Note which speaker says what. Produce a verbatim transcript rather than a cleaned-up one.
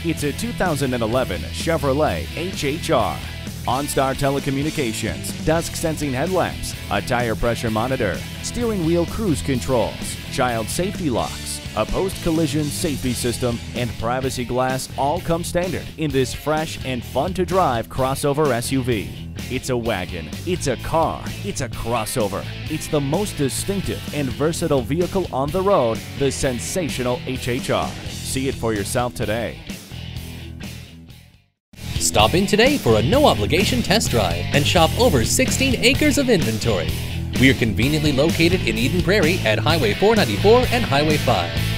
Speaker 1: It's a two thousand eleven Chevrolet H H R. OnStar telecommunications, dusk sensing headlamps, a tire pressure monitor, steering wheel cruise controls, child safety locks, a post-collision safety system, and privacy glass all come standard in this fresh and fun-to-drive crossover S U V. It's a wagon, it's a car, it's a crossover. It's the most distinctive and versatile vehicle on the road, the sensational H H R. See it for yourself today.
Speaker 2: Stop in today for a no-obligation test drive and shop over sixteen acres of inventory. We are conveniently located in Eden Prairie at Highway four ninety-four and Highway five.